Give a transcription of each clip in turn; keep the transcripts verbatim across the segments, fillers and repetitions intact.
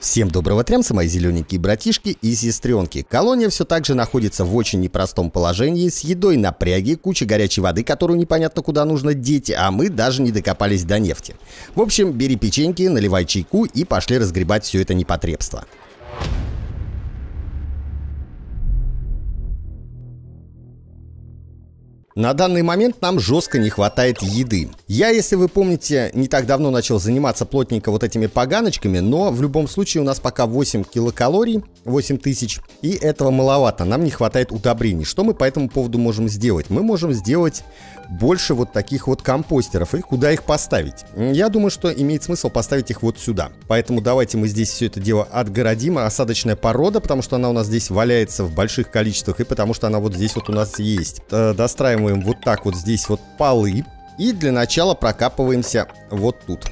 Всем доброго трямса, мои зелененькие братишки и сестренки. Колония все так же находится в очень непростом положении, с едой напряги, куча горячей воды, которую непонятно куда нужно деть, а мы даже не докопались до нефти. В общем, бери печеньки, наливай чайку и пошли разгребать все это непотребство. На данный момент нам жестко не хватает еды. Я, если вы помните, не так давно начал заниматься плотненько вот этими поганочками, но в любом случае у нас пока восемь килокалорий, восемь тысяч, и этого маловато, нам не хватает удобрений. Что мы по этому поводу можем сделать? Мы можем сделать больше вот таких вот компостеров, и куда их поставить? Я думаю, что имеет смысл поставить их вот сюда. Поэтому давайте мы здесь все это дело отгородим. Осадочная порода, потому что она у нас здесь валяется в больших количествах, и потому что она вот здесь вот у нас есть. Достраиваем вот так вот здесь вот полы. И для начала прокапываемся вот тут.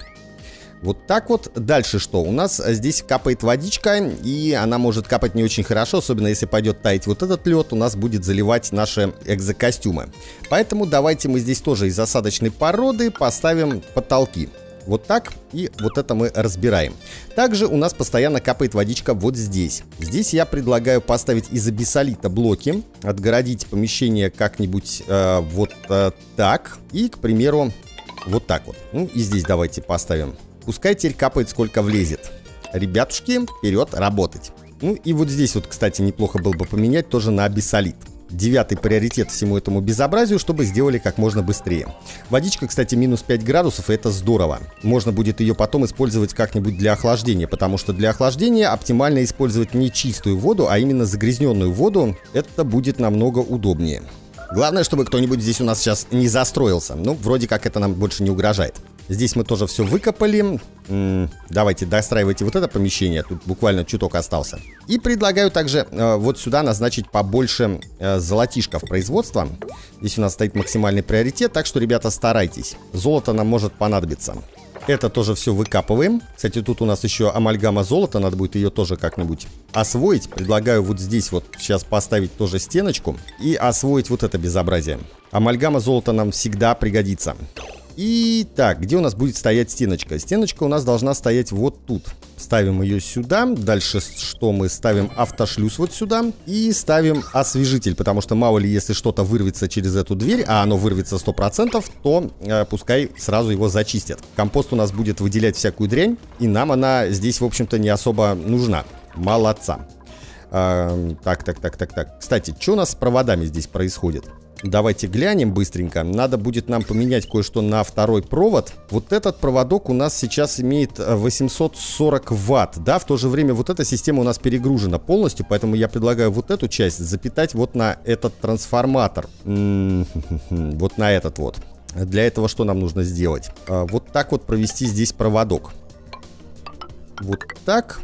Вот так вот. Дальше что? У нас здесь капает водичка, и она может капать не очень хорошо, особенно если пойдет таять вот этот лед, у нас будет заливать наши экзокостюмы. Поэтому давайте мы здесь тоже из осадочной породы поставим потолки. Вот так, и вот это мы разбираем. Также у нас постоянно капает водичка вот здесь. Здесь я предлагаю поставить из абиссолита блоки, отгородить помещение как-нибудь э, вот э, так, и, к примеру, вот так вот. Ну и здесь давайте поставим. Пускай теперь капает сколько влезет. Ребятушки, вперед работать. Ну и вот здесь вот, кстати, неплохо было бы поменять тоже на абиссолит. Девятый приоритет всему этому безобразию, чтобы сделали как можно быстрее. Водичка, кстати, минус пять градусов, и это здорово. Можно будет ее потом использовать как-нибудь для охлаждения, потому что для охлаждения оптимально использовать не чистую воду, а именно загрязненную воду. Это будет намного удобнее. Главное, чтобы кто-нибудь здесь у нас сейчас не застроился. Ну, вроде как это нам больше не угрожает. Здесь мы тоже все выкопали. М-м, давайте достраивайте вот это помещение. Тут буквально чуток остался. И предлагаю также э, вот сюда назначить побольше э, золотишков производства. Здесь у нас стоит максимальный приоритет, так что, ребята, старайтесь. Золото нам может понадобиться. Это тоже все выкапываем. Кстати, тут у нас еще амальгама золота. Надо будет ее тоже как-нибудь освоить. Предлагаю вот здесь вот сейчас поставить тоже стеночку и освоить вот это безобразие. Амальгама золота нам всегда пригодится. И так, где у нас будет стоять стеночка? Стеночка у нас должна стоять вот тут. Ставим ее сюда. Дальше что мы ставим? Автошлюз вот сюда. И ставим освежитель, потому что мало ли, если что-то вырвется через эту дверь, а оно вырвется сто процентов, то э, пускай сразу его зачистят. Компост у нас будет выделять всякую дрянь, и нам она здесь, в общем-то, не особо нужна. Молодца. Э, так, так, так, так, так. Кстати, что у нас с проводами здесь происходит? Давайте глянем быстренько. Надо будет нам поменять кое-что на второй провод. Вот этот проводок у нас сейчас имеет восемьсот сорок ватт. Да, в то же время вот эта система у нас перегружена полностью. Поэтому я предлагаю вот эту часть запитать вот на этот трансформатор. М-м-м, вот на этот вот. Для этого что нам нужно сделать? Вот так вот провести здесь проводок. Вот так.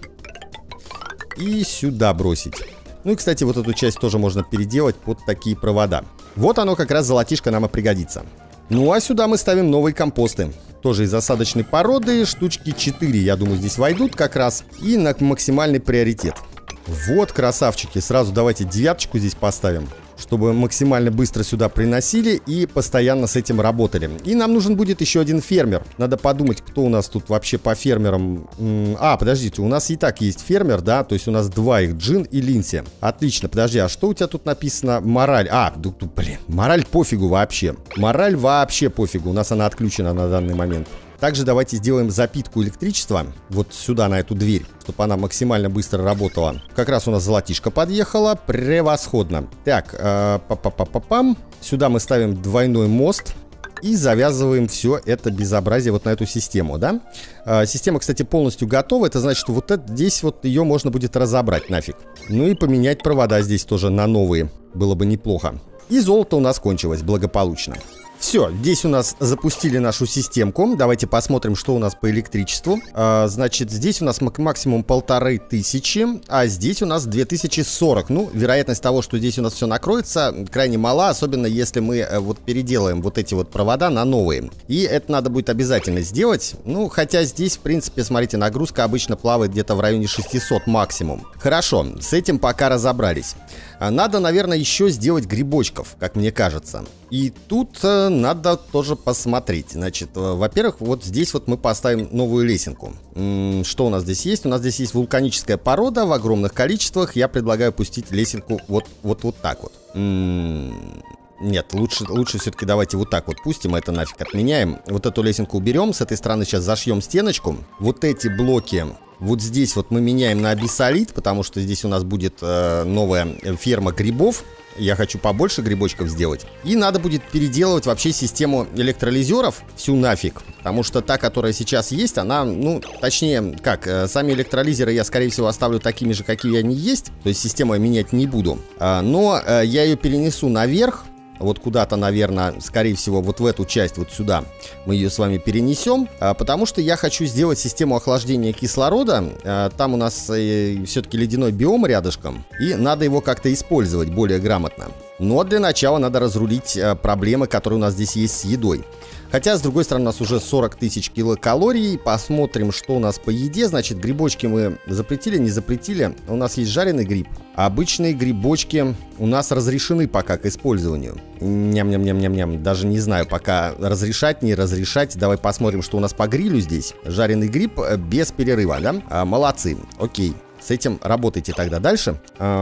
И сюда бросить. Ну и, кстати, вот эту часть тоже можно переделать под такие провода. Вот оно как раз золотишко нам и пригодится. Ну а сюда мы ставим новые компосты. Тоже из осадочной породы. Штучки четыре, я думаю, здесь войдут как раз. И на максимальный приоритет. Вот, красавчики. Сразу давайте девяточку здесь поставим, чтобы максимально быстро сюда приносили и постоянно с этим работали. И нам нужен будет еще один фермер. Надо подумать, кто у нас тут вообще по фермерам. А, подождите, у нас и так есть фермер, да? То есть у нас два их, Джин и Линси. Отлично, подожди, а что у тебя тут написано? Мораль. А, блин, мораль пофигу вообще. Мораль вообще пофигу, у нас она отключена на данный момент. Также давайте сделаем запитку электричества вот сюда, на эту дверь, чтобы она максимально быстро работала. Как раз у нас золотишко подъехало. Превосходно. Так, э, па-па-па-па-пам. Сюда мы ставим двойной мост и завязываем все это безобразие вот на эту систему, да? Э, система, кстати, полностью готова. Это значит, что вот это, здесь вот ее можно будет разобрать нафиг. Ну и поменять провода здесь тоже на новые. Было бы неплохо. И золото у нас кончилось благополучно. Все, здесь у нас запустили нашу системку. Давайте посмотрим, что у нас по электричеству. а, Значит, здесь у нас максимум полторы тысячи, а здесь у нас две тысячи сорок. Ну, вероятность того, что здесь у нас все накроется, крайне мала. Особенно если мы э, вот переделаем вот эти вот провода на новые. И это надо будет обязательно сделать. Ну, хотя здесь, в принципе, смотрите, нагрузка обычно плавает где-то в районе шестисот максимум. Хорошо, с этим пока разобрались. Надо, наверное, еще сделать грибочков, как мне кажется. И тут э, надо тоже посмотреть. Значит, э, во-первых, вот здесь вот мы поставим новую лесенку. М-м, что у нас здесь есть? У нас здесь есть вулканическая порода в огромных количествах. Я предлагаю пустить лесенку вот, вот, вот так вот. М-м- нет, лучше, лучше все-таки давайте вот так вот пустим, это нафиг отменяем. Вот эту лесенку уберем, с этой стороны сейчас зашьем стеночку. Вот эти блоки... Вот здесь вот мы меняем на абиссолит, потому что здесь у нас будет э, новая ферма грибов. Я хочу побольше грибочков сделать. И надо будет переделывать вообще систему электролизеров всю нафиг. Потому что та, которая сейчас есть, она, ну, точнее, как, э, сами электролизеры я, скорее всего, оставлю такими же, какие они есть. То есть систему я менять не буду. А, но э, я ее перенесу наверх. Вот куда-то, наверное, скорее всего, вот в эту часть, вот сюда мы ее с вами перенесем, потому что я хочу сделать систему охлаждения кислорода. Там у нас все-таки ледяной биом рядышком, и надо его как-то использовать более грамотно. Но для начала надо разрулить проблемы, которые у нас здесь есть с едой. Хотя, с другой стороны, у нас уже сорок тысяч килокалорий. Посмотрим, что у нас по еде. Значит, грибочки мы запретили, не запретили. У нас есть жареный гриб. А обычные грибочки у нас разрешены пока к использованию. Ням-ням-ням-ням-ням. Даже не знаю, пока разрешать, не разрешать. Давай посмотрим, что у нас по грилю здесь. Жареный гриб без перерыва, да? А, молодцы. Окей. С этим работайте тогда дальше.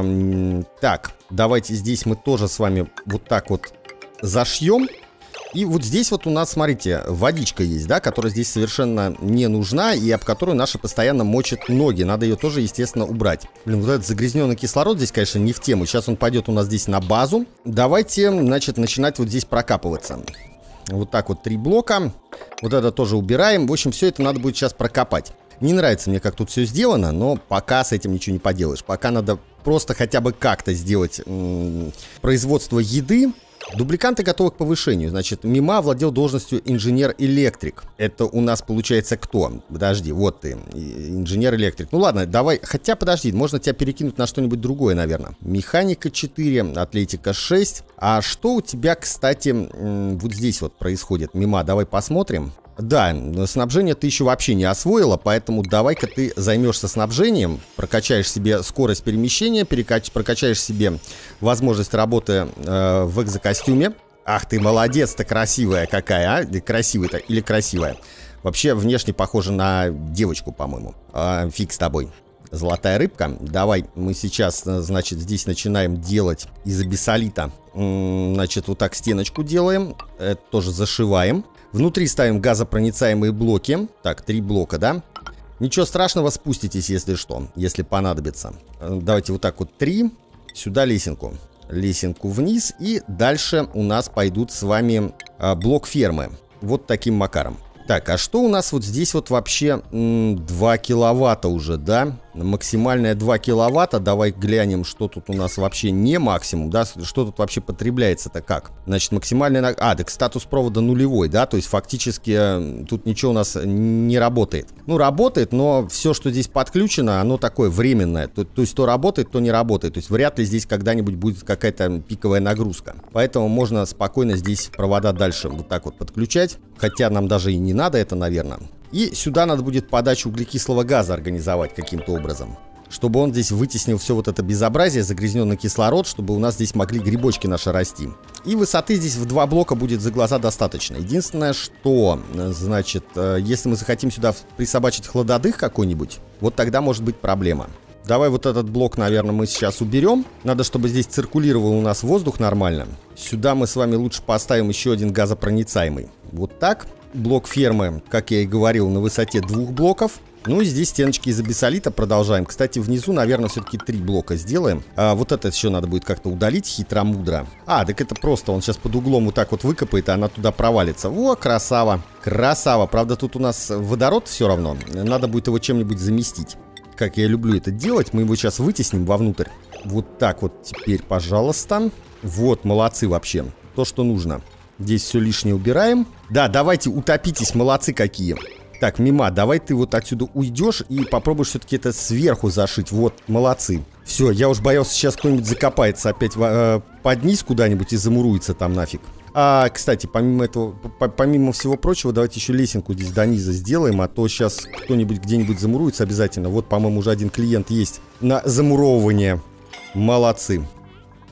Эм, так, давайте здесь мы тоже с вами вот так вот зашьем. И вот здесь вот у нас, смотрите, водичка есть, да, которая здесь совершенно не нужна и об которую наши постоянно мочат ноги. Надо ее тоже, естественно, убрать. Блин, вот этот загрязненный кислород здесь, конечно, не в тему. Сейчас он пойдет у нас здесь на базу. Давайте, значит, начинать вот здесь прокапываться. Вот так вот три блока. Вот это тоже убираем. В общем, все это надо будет сейчас прокопать. Не нравится мне, как тут все сделано, но пока с этим ничего не поделаешь. Пока надо просто хотя бы как-то сделать м-м, производство еды. Дубликанты готовы к повышению. Значит, Мима владел должностью инженер-электрик. Это у нас получается кто? Подожди, вот ты, инженер-электрик. Ну ладно, давай, хотя подожди, можно тебя перекинуть на что-нибудь другое, наверное. Механика четыре, атлетика шесть. А что у тебя, кстати, вот здесь вот происходит? Мима, давай посмотрим. Да, снабжение ты еще вообще не освоила, поэтому давай-ка ты займешься снабжением, прокачаешь себе скорость перемещения, перекач... прокачаешь себе возможность работы э, в экзокостюме. Ах ты молодец-то, красивая какая, а? Красивая-то или красивая? Вообще внешне похожа на девочку, по-моему. А, фиг с тобой. Золотая рыбка. Давай мы сейчас, значит, здесь начинаем делать из абиссолита. Значит, вот так стеночку делаем. Это тоже зашиваем. Внутри ставим газопроницаемые блоки. Так, три блока, да? Ничего страшного, спуститесь, если что, если понадобится. Давайте вот так вот три. Сюда лесенку. Лесенку вниз. И дальше у нас пойдут с вами а, блок фермы. Вот таким макаром. Так, а что у нас вот здесь вот вообще м, два киловатта уже, да? Максимальная два киловатта. Давай глянем, что тут у нас вообще не максимум, да? Что тут вообще потребляется-то как? Значит, максимальная... А, так статус провода нулевой, да? То есть фактически тут ничего у нас не работает. Ну, работает, но все, что здесь подключено, оно такое временное. То, то есть то работает, то не работает. То есть вряд ли здесь когда-нибудь будет какая-то пиковая нагрузка. Поэтому можно спокойно здесь провода дальше вот так вот подключать. Хотя нам даже и не надо это, наверное. И сюда надо будет подачу углекислого газа организовать каким-то образом, чтобы он здесь вытеснил все вот это безобразие, загрязненный кислород, чтобы у нас здесь могли грибочки наши расти. И высоты здесь в два блока будет за глаза достаточно. Единственное, что, значит, если мы захотим сюда присобачить хладодых какой-нибудь, вот тогда может быть проблема. Давай вот этот блок, наверное, мы сейчас уберем. Надо, чтобы здесь циркулировал у нас воздух нормально. Сюда мы с вами лучше поставим еще один газопроницаемый. Вот так. Блок фермы, как я и говорил, на высоте двух блоков. Ну и здесь стеночки из абиссолита продолжаем. Кстати, внизу, наверное, все-таки три блока сделаем. А вот это еще надо будет как-то удалить хитро-мудро. А, так это просто он сейчас под углом вот так вот выкопает, и она туда провалится. Во, красава. Красава. Правда, тут у нас водород все равно. Надо будет его чем-нибудь заместить. Как я люблю это делать. Мы его сейчас вытесним вовнутрь. Вот так вот теперь, пожалуйста. Вот, молодцы вообще. То, что нужно. Здесь все лишнее убираем. Да, давайте, утопитесь, молодцы какие. Так, Мима, давай ты вот отсюда уйдешь и попробуешь все-таки это сверху зашить. Вот, молодцы. Все, я уж боялся, сейчас кто-нибудь закопается опять э, под низ куда-нибудь и замуруется там нафиг. А, кстати, помимо этого, помимо всего прочего, давайте еще лесенку здесь до низа сделаем, а то сейчас кто-нибудь где-нибудь замуруется обязательно. Вот, по-моему, уже один клиент есть на замуровывание. Молодцы.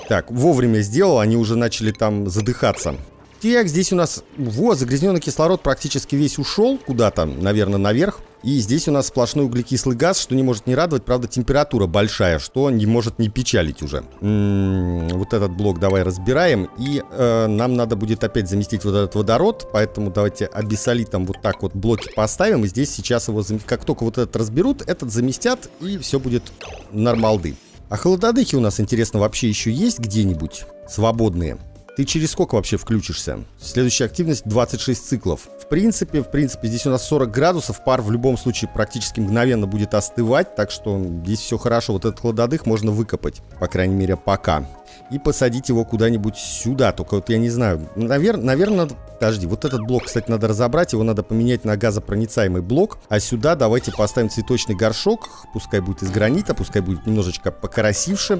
Так, вовремя сделал, они уже начали там задыхаться. Так, здесь у нас, вот, загрязненный кислород практически весь ушел куда-то, наверное, наверх. И здесь у нас сплошной углекислый газ, что не может не радовать. Правда, температура большая, что не может не печалить уже. М-м, вот этот блок давай разбираем. И э, нам надо будет опять заместить вот этот водород. Поэтому давайте абиссолитом вот так вот блоки поставим. И здесь сейчас его, как только вот этот разберут, этот заместят, и все будет нормалды. А холододыхи у нас, интересно, вообще еще есть где-нибудь свободные? Ты через сколько вообще включишься? Следующая активность двадцать шесть циклов. В принципе, в принципе, здесь у нас сорок градусов. Пар в любом случае практически мгновенно будет остывать. Так что здесь все хорошо. Вот этот холододых можно выкопать. По крайней мере, пока. И посадить его куда-нибудь сюда. Только вот я не знаю. Навер... Наверное, подожди. Вот этот блок, кстати, надо разобрать. Его надо поменять на газопроницаемый блок. А сюда давайте поставим цветочный горшок. Пускай будет из гранита. Пускай будет немножечко покоросивше.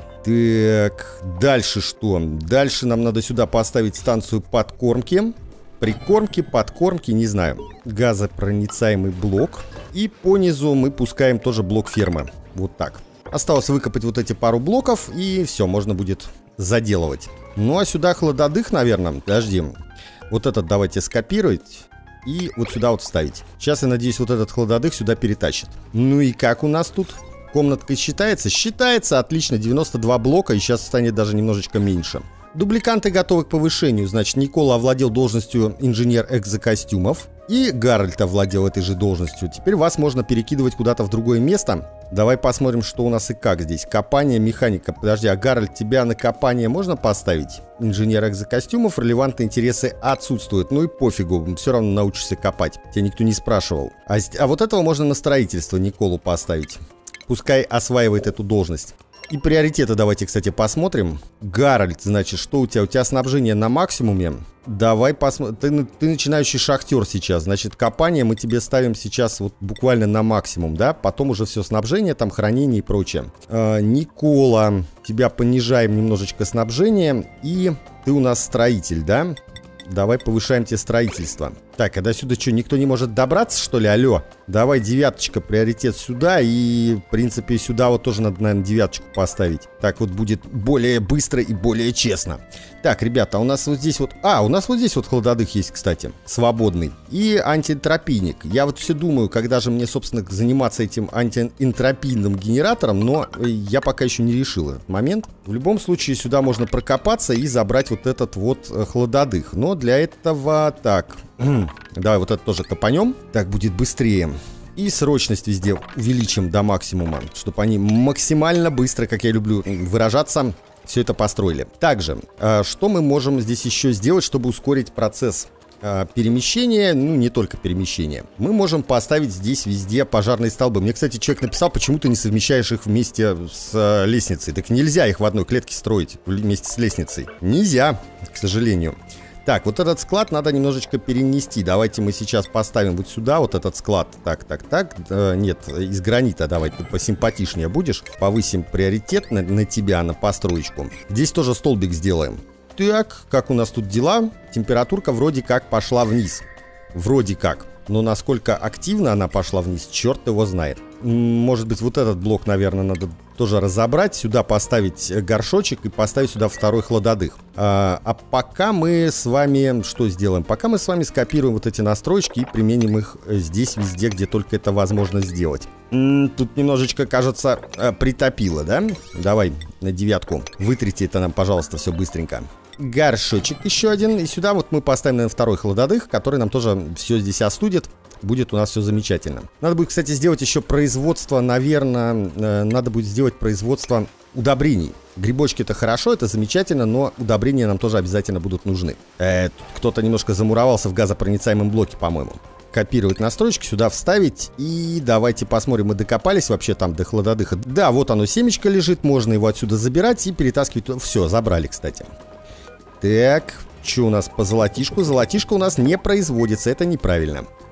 Так, дальше что? Дальше нам надо сюда поставить станцию подкормки. Прикормки, подкормки, не знаю. Газопроницаемый блок. И по низу мы пускаем тоже блок фермы. Вот так. Осталось выкопать вот эти пару блоков, и все, можно будет заделывать. Ну а сюда холододых, наверное. Подожди. Вот этот давайте скопировать и вот сюда вот вставить. Сейчас, я надеюсь, вот этот холододых сюда перетащит. Ну и как у нас тут? Комнатка считается? Считается, отлично, девяносто два блока, и сейчас станет даже немножечко меньше. Дубликанты готовы к повышению. Значит, Никола овладел должностью инженер экзокостюмов. И Гарольд овладел этой же должностью. Теперь вас можно перекидывать куда-то в другое место. Давай посмотрим, что у нас и как здесь. Копание, механика. Подожди, а Гарольд, тебя на копание можно поставить? Инженер экзокостюмов, релевантные интересы отсутствуют. Ну и пофигу, все равно научишься копать. Тебя никто не спрашивал. А, а вот этого можно на строительство Николу поставить. Пускай осваивает эту должность. И приоритеты давайте, кстати, посмотрим. Гарольд, значит, что у тебя? У тебя снабжение на максимуме. Давай посмотрим. Ты, ты начинающий шахтер сейчас. Значит, копание мы тебе ставим сейчас вот буквально на максимум, да? Потом уже все снабжение, там хранение и прочее. Э, Никола, тебя понижаем немножечко снабжение. И ты у нас строитель, да? Давай повышаем тебе строительство. Так, а до сюда что, никто не может добраться, что ли? Алло. Давай девяточка, приоритет сюда. И, в принципе, сюда вот тоже надо, наверное, девяточку поставить. Так вот будет более быстро и более честно. Так, ребята, у нас вот здесь вот... А, у нас вот здесь вот холододых есть, кстати. Свободный. И антиэнтропийник. Я вот все думаю, когда же мне, собственно, заниматься этим антиэнтропийным генератором. Но я пока еще не решил этот момент. В любом случае, сюда можно прокопаться и забрать вот этот вот холододых. Но для этого... Так... Давай вот это тоже копанем. Так будет быстрее. И срочность везде увеличим до максимума, чтобы они максимально быстро, как я люблю выражаться, все это построили. Также, что мы можем здесь еще сделать, чтобы ускорить процесс перемещения? Ну, не только перемещения. Мы можем поставить здесь везде пожарные столбы. Мне, кстати, человек написал, почему ты не совмещаешь их вместе с лестницей. Так нельзя их в одной клетке строить вместе с лестницей. Нельзя, к сожалению. Так, вот этот склад надо немножечко перенести. Давайте мы сейчас поставим вот сюда вот этот склад. Так, так, так. Э, нет, из гранита давай, ты посимпатичнее будешь. Повысим приоритет на, на тебя, на построечку. Здесь тоже столбик сделаем. Так, как у нас тут дела? Температурка вроде как пошла вниз. Вроде как. Но насколько активно она пошла вниз, черт его знает. Может быть, вот этот блок, наверное, надо тоже разобрать. Сюда поставить горшочек и поставить сюда второй холододых. А, а пока мы с вами что сделаем? Пока мы с вами скопируем вот эти настройки и применим их здесь, везде, где только это возможно сделать. М-м, тут немножечко, кажется, притопило, да? Давай на девятку. Вытрите это нам, пожалуйста, все быстренько. Горшочек еще один. И сюда вот мы поставим, наверное, второй холододых, который нам тоже все здесь остудит. Будет у нас все замечательно. Надо будет, кстати, сделать еще производство, наверное, э, надо будет сделать производство удобрений. Грибочки это хорошо, это замечательно, но удобрения нам тоже обязательно будут нужны. Э, кто-то немножко замуровался в газопроницаемом блоке, по-моему. Копировать настройки, сюда вставить. И давайте посмотрим, мы докопались вообще там до холододыха. Да, вот оно, семечко лежит, можно его отсюда забирать и перетаскивать. Все, забрали, кстати. Так, что у нас по золотишку? Золотишко у нас не производится, это неправильно.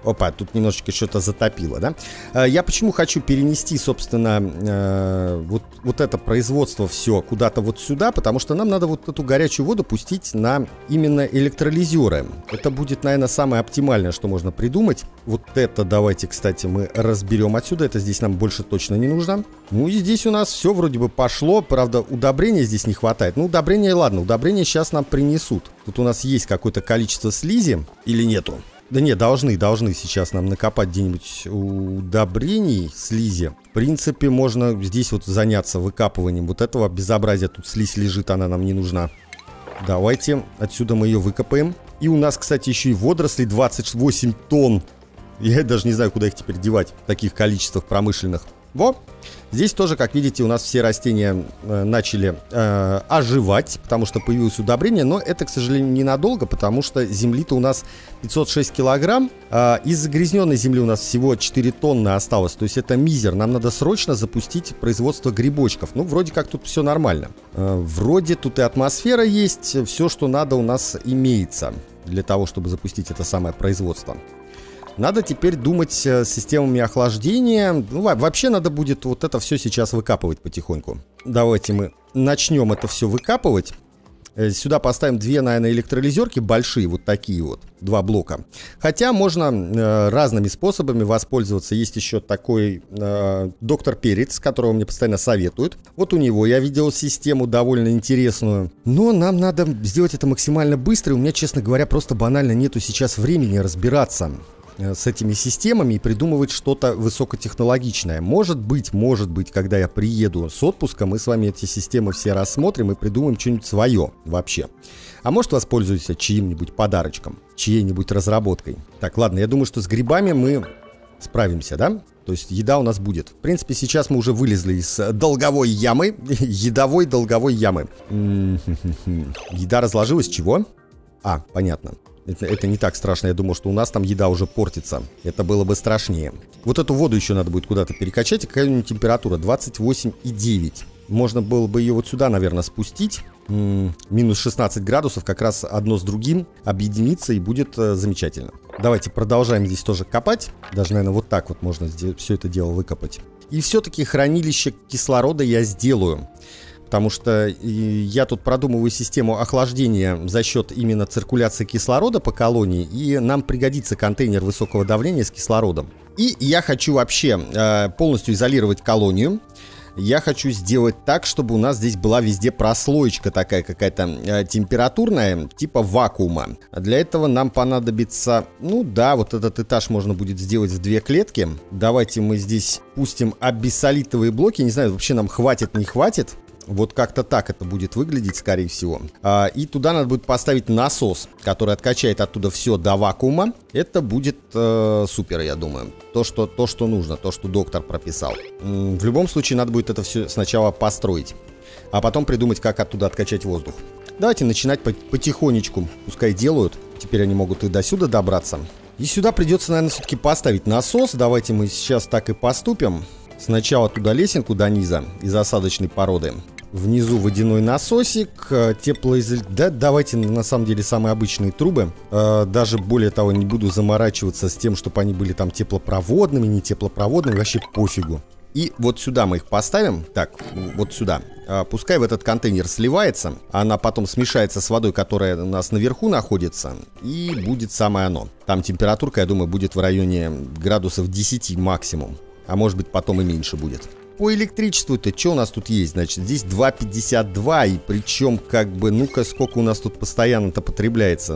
Опа, тут немножечко что-то затопило, да? Я почему хочу перенести, собственно, вот, вот это производство все куда-то вот сюда, потому что нам надо вот эту горячую воду пустить на именно электролизеры. Это будет, наверное, самое оптимальное, что можно придумать. Вот это давайте, кстати, мы разберем отсюда. Это здесь нам больше точно не нужно. Ну и здесь у нас все вроде бы пошло. Правда, удобрения здесь не хватает. Ну, удобрения, ладно, удобрения сейчас нам принесут. Тут у нас есть какое-то количество слизи или нету? Да нет, должны, должны сейчас нам накопать где-нибудь удобрений, слизи. В принципе, можно здесь вот заняться выкапыванием вот этого безобразия. Тут слизь лежит, она нам не нужна. Давайте отсюда мы ее выкопаем. И у нас, кстати, еще и водоросли двадцать восемь тонн. Я даже не знаю, куда их теперь девать в таких количествах промышленных. Во! Здесь тоже, как видите, у нас все растения э, начали э, оживать, потому что появилось удобрение. Но это, к сожалению, ненадолго, потому что земли-то у нас пятьсот шесть килограмм. Э, из загрязненной земли у нас всего четыре тонны осталось. То есть это мизер. Нам надо срочно запустить производство грибочков. Ну, вроде как тут все нормально. Э, вроде тут и атмосфера есть. Все, что надо, у нас имеется для того, чтобы запустить это самое производство. Надо теперь думать с системами охлаждения. Ну, вообще надо будет вот это все сейчас выкапывать потихоньку. Давайте мы начнем это все выкапывать. Сюда поставим две, наверное, электролизерки большие, вот такие вот, два блока. Хотя можно э, разными способами воспользоваться. Есть еще такой э, доктор Перец, которого мне постоянно советуют. Вот у него я видел систему довольно интересную. Но нам надо сделать это максимально быстро. И у меня, честно говоря, просто банально нету сейчас времени разбираться с этими системами и придумывать что-то высокотехнологичное. Может быть, может быть, когда я приеду с отпуска, мы с вами эти системы все рассмотрим и придумаем что-нибудь свое вообще. А может, воспользуюсь чьим-нибудь подарочком, чьей-нибудь разработкой. Так, ладно, я думаю, что с грибами мы справимся, да? То есть еда у нас будет. В принципе, сейчас мы уже вылезли из долговой ямы, едовой долговой ямы. Еда разложилась, чего? А, понятно. Это, это не так страшно, я думал, что у нас там еда уже портится. Это было бы страшнее. Вот эту воду еще надо будет куда-то перекачать. И какая-нибудь температура? двадцать восемь и девять. Можно было бы ее вот сюда, наверное, спустить. М-м, минус шестнадцать градусов, как раз одно с другим объединиться, и будет э, замечательно. Давайте продолжаем здесь тоже копать. Даже, наверное, вот так вот можно все это дело выкопать. И все-таки хранилище кислорода я сделаю. Потому что я тут продумываю систему охлаждения за счет именно циркуляции кислорода по колонии. И нам пригодится контейнер высокого давления с кислородом. И я хочу вообще э, полностью изолировать колонию. Я хочу сделать так, чтобы у нас здесь была везде прослоечка такая какая-то э, температурная, типа вакуума. Для этого нам понадобится, ну да, вот этот этаж можно будет сделать в две клетки. Давайте мы здесь пустим абиссолитовые блоки. Не знаю, вообще нам хватит, не хватит. Вот как-то так это будет выглядеть, скорее всего. а, И туда надо будет поставить насос, который откачает оттуда все до вакуума. Это будет э, супер, я думаю. То что, то, что нужно, то, что доктор прописал. М-м, в любом случае, надо будет это все сначала построить, а потом придумать, как оттуда откачать воздух. Давайте начинать потихонечку. Пускай делают. Теперь они могут и до сюда добраться. И сюда придется, наверное, все-таки поставить насос. Давайте мы сейчас так и поступим. Сначала туда лесенку до низа из осадочной породы. Внизу водяной насосик, теплоизоляция. Да, давайте на самом деле самые обычные трубы. Даже более того, не буду заморачиваться с тем, чтобы они были там теплопроводными, не теплопроводными. Вообще пофигу. И вот сюда мы их поставим. Так, вот сюда. Пускай в этот контейнер сливается. Она потом смешается с водой, которая у нас наверху находится. И будет самое оно. Там температурка, я думаю, будет в районе градусов десяти максимум. А может быть, потом и меньше будет. По электричеству-то что у нас тут есть? Значит, здесь два пятьдесят два. И причем, как бы, ну-ка, сколько у нас тут постоянно-то потребляется?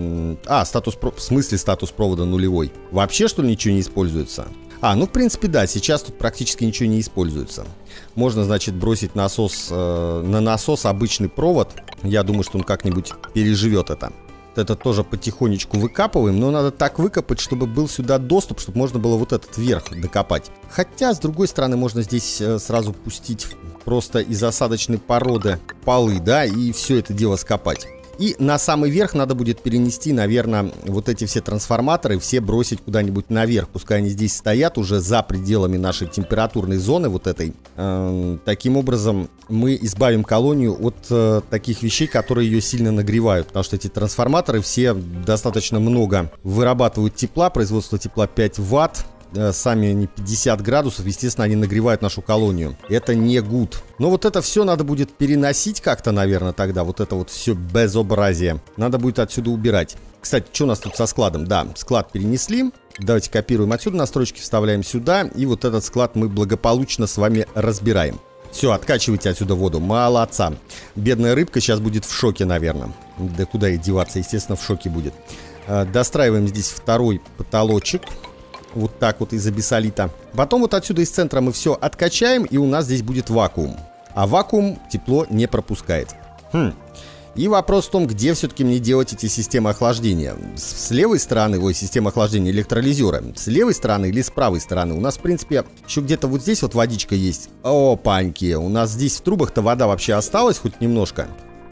А, статус, в смысле статус провода нулевой? Вообще, что ли, ничего не используется? А, ну, в принципе, да, сейчас тут практически ничего не используется. Можно, значит, бросить насос, э, на насос обычный провод. Я думаю, что он как-нибудь переживет это. Это тоже потихонечку выкапываем, но надо так выкопать, чтобы был сюда доступ, чтобы можно было вот этот верх докопать. Хотя, с другой стороны, можно здесь сразу пустить просто из осадочной породы полы, да, и все это дело скопать. И на самый верх надо будет перенести, наверное, вот эти все трансформаторы, все бросить куда-нибудь наверх. Пускай они здесь стоят уже за пределами нашей температурной зоны вот этой. Э, таким образом мы избавим колонию от э, таких вещей, которые ее сильно нагревают. Потому что эти трансформаторы все достаточно много вырабатывают тепла, производство тепла пять ватт. Сами они пятьдесят градусов, естественно, они нагревают нашу колонию. Это не гуд. Но вот это все надо будет переносить как-то, наверное, тогда. Вот это вот все безобразие. Надо будет отсюда убирать. Кстати, что у нас тут со складом? Да, склад перенесли. Давайте копируем отсюда настройки, вставляем сюда. И вот этот склад мы благополучно с вами разбираем. Все, откачивайте отсюда воду. Молодца. Бедная рыбка сейчас будет в шоке, наверное. Да куда ей деваться, естественно, в шоке будет. Достраиваем здесь второй потолочек. Вот так вот из абиссолита. Потом вот отсюда из центра мы все откачаем, и у нас здесь будет вакуум. А вакуум тепло не пропускает. Хм. И вопрос в том, где все-таки мне делать эти системы охлаждения. С левой стороны, ой, система охлаждения электролизера. С левой стороны или с правой стороны? У нас, в принципе, еще где-то вот здесь вот водичка есть. Опаньки. У нас здесь в трубах-то вода вообще осталась хоть немножко?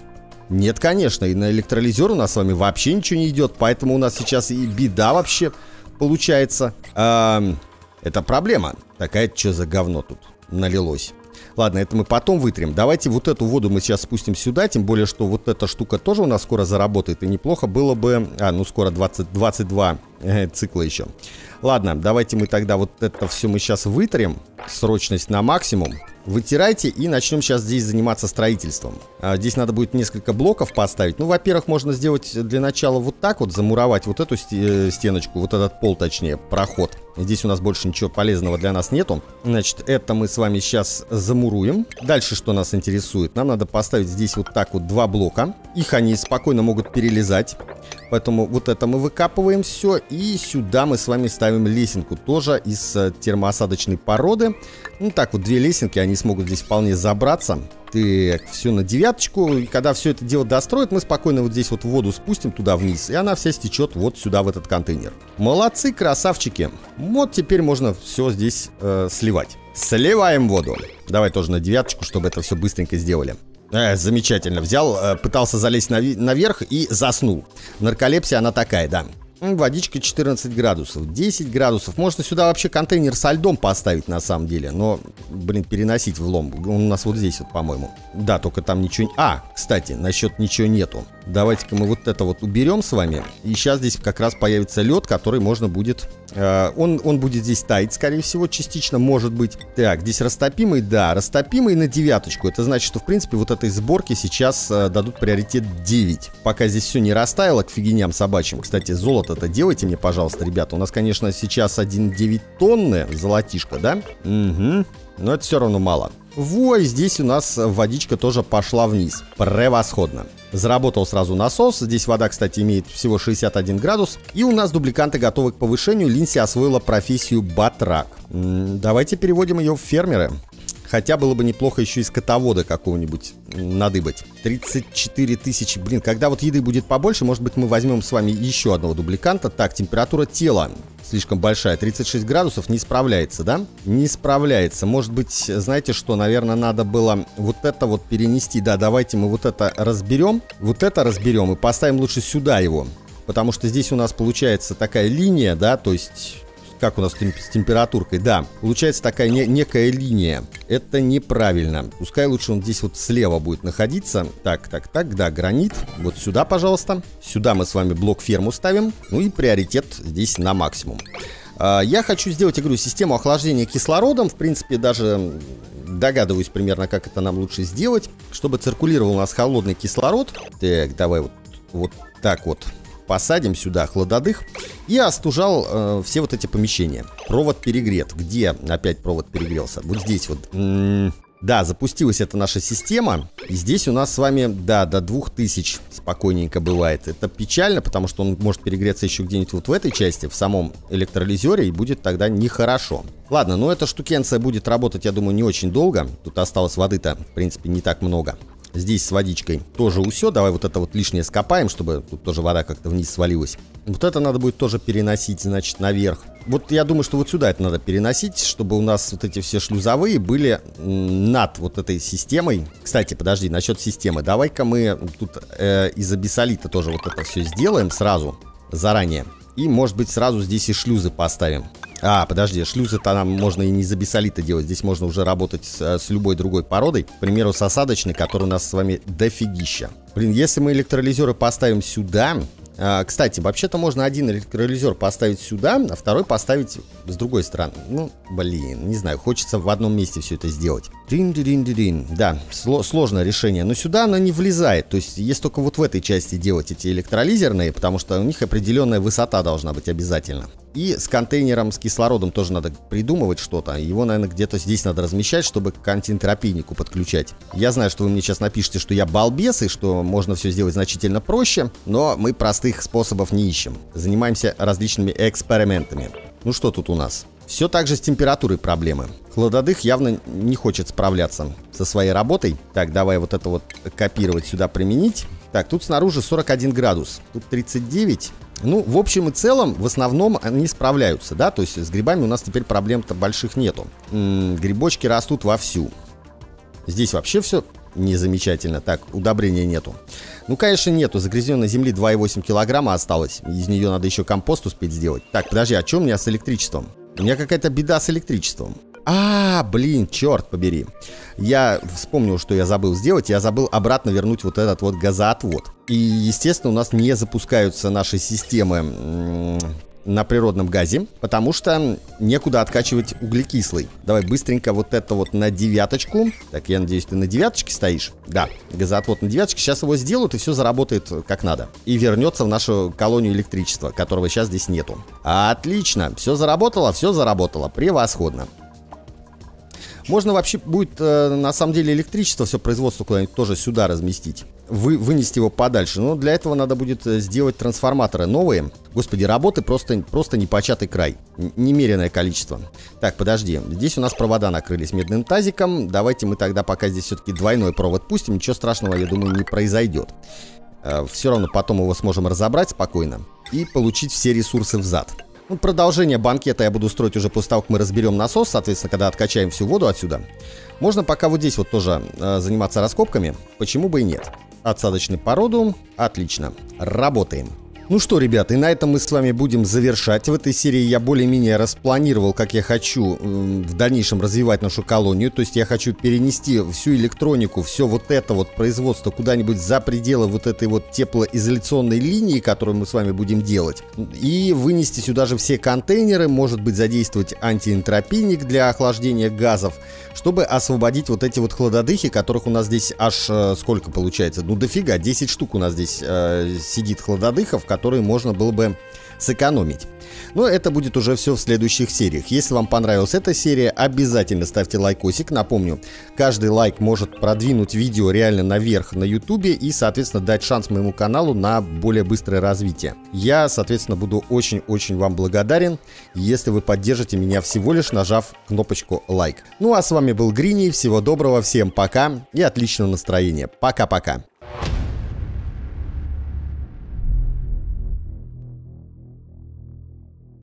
Нет, конечно. И на электролизер у нас с вами вообще ничего не идет. Поэтому у нас сейчас и беда вообще получается. А, это проблема. Такая, что за говно тут налилось. Ладно, это мы потом вытрем. Давайте вот эту воду мы сейчас спустим сюда. Тем более, что вот эта штука тоже у нас скоро заработает. И неплохо было бы... А, ну скоро двадцать, двадцать два э, цикла еще. Ладно, давайте мы тогда вот это все мы сейчас вытрем. Срочность на максимум. Вытирайте, и начнем сейчас здесь заниматься строительством. а, Здесь надо будет несколько блоков поставить. Ну, во-первых, можно сделать для начала вот так вот. Замуровать вот эту стеночку. Вот этот пол, точнее, проход. Здесь у нас больше ничего полезного для нас нету. Значит, это мы с вами сейчас замуруем. Дальше что нас интересует? Нам надо поставить здесь вот так вот два блока. Их они спокойно могут перелезать. Поэтому вот это мы выкапываем все. И сюда мы с вами ставим лесенку. Тоже из термоосадочной породы. Ну так вот, две лесенки, они смогут здесь вполне забраться. Так, все на девяточку. И когда все это дело достроят, мы спокойно вот здесь вот воду спустим туда вниз. И она вся стечет вот сюда, в этот контейнер. Молодцы, красавчики. Вот теперь можно все здесь э, сливать. Сливаем воду. Давай тоже на девяточку, чтобы это все быстренько сделали. Э, замечательно. Взял, э, пытался залезть нави- наверх и заснул. Нарколепсия она такая, да. Водичка четырнадцать градусов, десять градусов. Можно сюда вообще контейнер со льдом поставить на самом деле. Но, блин, переносить в лом. Он у нас вот здесь вот, по-моему. Да, только там ничего... А, кстати, насчет ничего нету. Давайте-ка мы вот это вот уберем с вами. И сейчас здесь как раз появится лед, который можно будет... Э, он, он будет здесь таять, скорее всего, частично, может быть. Так, здесь растопимый, да, растопимый на девяточку. Это значит, что, в принципе, вот этой сборке сейчас э, дадут приоритет девять. Пока здесь все не растаяло к фигиням собачьим. Кстати, золото-то делайте мне, пожалуйста, ребята. У нас, конечно, сейчас один целых девять тонны золотишко, да? Угу. Но это все равно мало. Во, и здесь у нас водичка тоже пошла вниз. Превосходно. Заработал сразу насос. Здесь вода, кстати, имеет всего шестьдесят один градус. И у нас дубликанты готовы к повышению. Линси освоила профессию батрак. М-м, давайте переводим ее в фермеры. Хотя было бы неплохо еще и скотовода какого-нибудь надыбать. тридцать четыре тысячи. Блин, когда вот еды будет побольше, может быть, мы возьмем с вами еще одного дубликанта. Так, температура тела слишком большая. тридцать шесть градусов, не справляется, да? Не справляется. Может быть, знаете что, наверное, надо было вот это вот перенести. Да, давайте мы вот это разберем. Вот это разберем и поставим лучше сюда его. Потому что здесь у нас получается такая линия, да, то есть... Как у нас с температуркой? Да, получается такая не, некая линия. Это неправильно. Пускай лучше он здесь вот слева будет находиться. Так, так, так, да, гранит. Вот сюда, пожалуйста. Сюда мы с вами блок ферму ставим. Ну и приоритет здесь на максимум. а, Я хочу сделать, я говорю, систему охлаждения кислородом. В принципе, даже догадываюсь примерно, как это нам лучше сделать. Чтобы циркулировал у нас холодный кислород. Так, давай вот, вот так вот. Посадим сюда хладодых. И остужал э, все вот эти помещения. Провод перегрет. Где опять провод перегрелся? Вот здесь вот. М-м- да, запустилась эта наша система. И здесь у нас с вами, да, до двух тысяч спокойненько бывает. Это печально, потому что он может перегреться еще где-нибудь вот в этой части, в самом электролизере, и будет тогда нехорошо. Ладно, но эта штукенция будет работать, я думаю, не очень долго. Тут осталось воды-то, в принципе, не так много. Здесь с водичкой тоже усё. Давай вот это вот лишнее скопаем, чтобы тут тоже вода как-то вниз свалилась. Вот это надо будет тоже переносить, значит, наверх. Вот я думаю, что вот сюда это надо переносить, чтобы у нас вот эти все шлюзовые были над вот этой системой. Кстати, подожди, насчет системы. Давай-ка мы тут э, из абиссолита тоже вот это все сделаем сразу, заранее. И, может быть, сразу здесь и шлюзы поставим. А, подожди, шлюзы-то нам можно и не из абиссолита делать. Здесь можно уже работать с, с любой другой породой. К примеру, с осадочной, которая у нас с вами дофигища. Блин, если мы электролизеры поставим сюда... А, кстати, вообще-то можно один электролизер поставить сюда, а второй поставить с другой стороны. Ну, блин, не знаю, хочется в одном месте все это сделать. Дин-дин-дин-дин. Да, сло- сложное решение. Но сюда оно не влезает. То есть, есть только вот в этой части делать эти электролизерные, потому что у них определенная высота должна быть обязательно. И с контейнером с кислородом тоже надо придумывать что-то. Его, наверное, где-то здесь надо размещать, чтобы к антиэнтропийнику подключать. Я знаю, что вы мне сейчас напишите, что я балбес, и что можно все сделать значительно проще, но мы простых способов не ищем. Занимаемся различными экспериментами. Ну что тут у нас? Все так же с температурой проблемы. Хладодых явно не хочет справляться со своей работой. Так, давай вот это вот копировать сюда, применить. Так, тут снаружи сорок один градус, тут тридцать девять. Ну, в общем и целом, в основном они справляются, да? То есть с грибами у нас теперь проблем-то больших нету. М-м, грибочки растут вовсю. Здесь вообще все не замечательно. Так, удобрения нету. Ну, конечно, нету. Загрязненной земли два и восемь килограмма осталось. Из нее надо еще компост успеть сделать. Так, подожди, а что у меня с электричеством? У меня какая-то беда с электричеством. А, блин, черт побери. Я вспомнил, что я забыл сделать. Я забыл обратно вернуть вот этот вот газоотвод. И, естественно, у нас не запускаются наши системы на природном газе, потому что некуда откачивать углекислый. Давай быстренько вот это вот на девяточку. Так, я надеюсь, ты на девяточке стоишь? Да, газоотвод на девяточке. Сейчас его сделают, и все заработает как надо. И вернется в нашу колонию электричества, которого сейчас здесь нету. Отлично, все заработало, все заработало. Превосходно. Можно вообще будет, э, на самом деле, электричество, все производство куда-нибудь тоже сюда разместить. Вы, вынести его подальше. Но для этого надо будет сделать трансформаторы новые. Господи, работы просто, просто непочатый край. Немеренное количество. Так, подожди. Здесь у нас провода накрылись медным тазиком. Давайте мы тогда пока здесь все-таки двойной провод пустим. Ничего страшного, я думаю, не произойдет. Э, все равно потом его сможем разобрать спокойно и получить все ресурсы взад. Ну, продолжение банкета я буду строить уже после того, как мы разберем насос, соответственно, когда откачаем всю воду отсюда. Можно пока вот здесь вот тоже э, заниматься раскопками, почему бы и нет. Отсадочную породу, отлично, работаем. Ну что, ребята, и на этом мы с вами будем завершать. В этой серии я более-менее распланировал, как я хочу э, в дальнейшем развивать нашу колонию. То есть я хочу перенести всю электронику, все вот это вот производство куда-нибудь за пределы вот этой вот теплоизоляционной линии, которую мы с вами будем делать. И вынести сюда же все контейнеры, может быть, задействовать антиэнтропийник для охлаждения газов, чтобы освободить вот эти вот хладодыхи, которых у нас здесь аж э, сколько получается? Ну дофига, десять штук у нас здесь э, сидит хладодыхов, которые можно было бы сэкономить. Но это будет уже все в следующих сериях. Если вам понравилась эта серия, обязательно ставьте лайкосик. Напомню, каждый лайк может продвинуть видео реально наверх на ютубе и, соответственно, дать шанс моему каналу на более быстрое развитие. Я, соответственно, буду очень-очень вам благодарен, если вы поддержите меня, всего лишь нажав кнопочку лайк. Ну а с вами был Грини, всего доброго, всем пока и отличного настроения. Пока-пока.